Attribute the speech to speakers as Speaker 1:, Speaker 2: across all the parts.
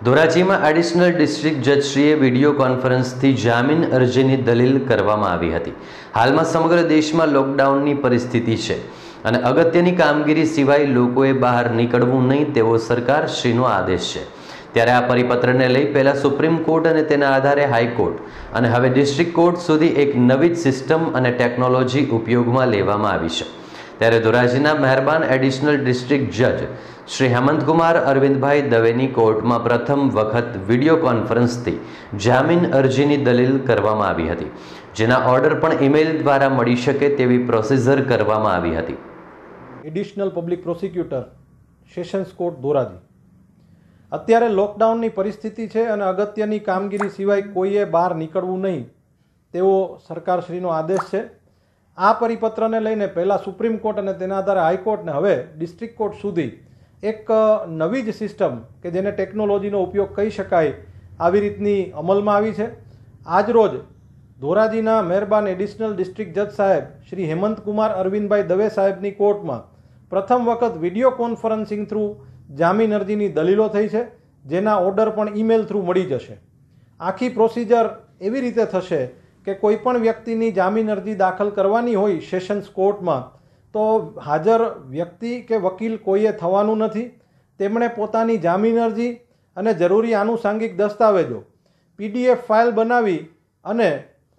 Speaker 1: ધોરાજીમાં additional district જજશ્રીએ video કોન્ફરન્સથી જામીન અરજીની દલીલ કરવામાં આવી હતી। હાલમાં સમગ્ર દેશમાં લોકડાઉનની પરિસ્થિતિ છે અને અગત્યની કામગીરી સિવાય લોકોએ બહાર નીકળવું નહીં તેવો સરકારશ્રીનો આદેશ છે। ત્યારે આ પરિપત્રને લઈ પહેલા સુપ્રીમ કોર્ટ અને તેના આધારે હાઈકોર્ટ અને હવે ડિસ્ટ્રિક્ટ કોર્ટ સુધી એક નવી જ સિસ્ટમ અને ટેકનોલોજી ઉપયોગમાં લેવામાં આવી છે। ત્યારે ધોરાજીના મહેરબાન એડિશનલ ડિસ્ટ્રિક્ટ જજ શ્રી હેમંતકુમાર અરવિંદભાઈ દવેની કોર્ટમાં પ્રથમ વખત વિડીયો કોન્ફરન્સથી જામીન અરજીની દલીલ કરવામાં આવી હતી, જેના ઓર્ડર પણ ઈમેલ દ્વારા મળી શકે તેવી પ્રોસિજર કરવામાં આવી હતી।
Speaker 2: Additional public prosecutor sessions court Dhoraji અત્યારે લોકડાઉનની પરિસ્થિતિ છે અને અગત્યની કામગીરી સિવાય કોઈએ બહાર નીકળવું નહીં તેવો સરકારશ્રીનો આદેશ છે। આ પરિપત્રને લઈને પહેલાં સુપ્રીમ કોર્ટ અને તેના આધારે હાઈકોર્ટને હવે ડિસ્ટ્રિક્ટ કોર્ટ સુધી એક નવી જ સિસ્ટમ કે જેને ટેકનોલોજીનો ઉપયોગ કહી શકાય આવી રીતની અમલમાં આવી છે। આજરોજ ધોરાજીના મહેરબાન એડિશનલ ડિસ્ટ્રિક્ટ જજ સાહેબ શ્રી હેમંતકુમાર અરવિંદભાઈ દવે સાહેબની કોર્ટમાં પ્રથમ વખત વિડીયો કોન્ફરન્સિંગ થ્રુ જામીન અરજીની દલીલો થઈ છે, જેના ઓર્ડર પણ ઈમેલ થ્રુ મળી જશે। આખી પ્રોસિજર એવી રીતે થશે કે કોઈ પણ વ્યક્તિની જામીન અરજી દાખલ કરવાની હોય સેશન્સ કોર્ટમાં તો હાજર વ્યક્તિ કે વકીલ કોઈએ થવાનું નથી। તેમણે પોતાની જામીન અરજી અને જરૂરી આનુષાંગિક દસ્તાવેજો PDF ફાઇલ બનાવી અને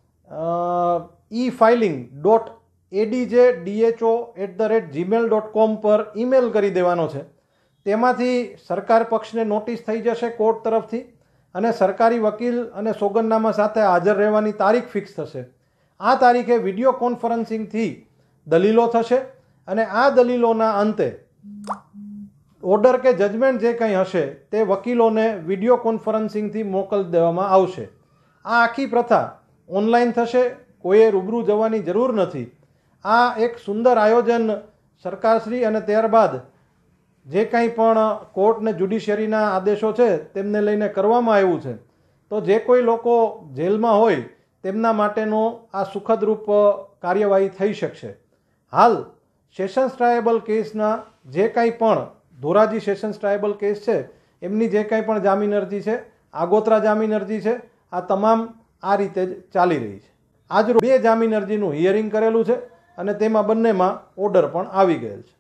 Speaker 2: e-filing.adjdho@gmail.com પર ઈમેલ કરી દેવાનો છે। તેમાંથી સરકાર પક્ષને નોટિસ થઈ જશે કોર્ટ તરફથી અને સરકારી વકીલ અને સોગંદનામા સાથે હાજર રહેવાની તારીખ ફિક્સ થશે। આ તારીખે વિડીયો કોન્ફરન્સિંગથી દલીલો થશે અને આ દલીલોના અંતે ઓર્ડર કે જજમેન્ટ જે કંઈ હશે તે વકીલોને વિડીયો કોન્ફરન્સિંગથી મોકલી દેવામાં આવશે। આ આખી પ્રથા ઓનલાઈન થશે, કોઈએ રૂબરૂ જવાની જરૂર નથી। આ એક સુંદર આયોજન સરકારશ્રી અને ત્યારબાદ જે કંઈ પણ કોર્ટ ને જ્યુડિશિયરીના આદેશો છે તેમને લઈને કરવામાં આવ્યું છે। તો જે કોઈ લોકો જેલમાં હોય તેમના માટેનો આ સુખદરૂપ કાર્યવાહી થઈ શકશે। હાલ સેશન્સ ટ્રાયબલ કેસના જે કાંઈ પણ ધોરાજી સેશન્સ ટ્રાયબલ કેસ છે એમની જે કાંઈ પણ જામીન અરજી છે, આગોતરા જામીન અરજી છે, આ તમામ આ રીતે જ ચાલી રહી છે। આજ 2 જામીન અરજીનું હિયરિંગ કરેલું છે અને તેમાં બંનેમાં ઓર્ડર પણ આવી ગયેલ છે।